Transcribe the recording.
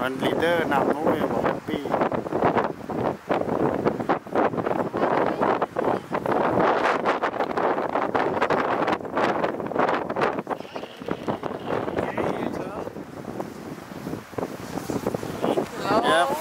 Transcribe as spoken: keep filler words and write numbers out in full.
มันลีดเดอร์นำนุ้ยบอกแฮปปี้Yep.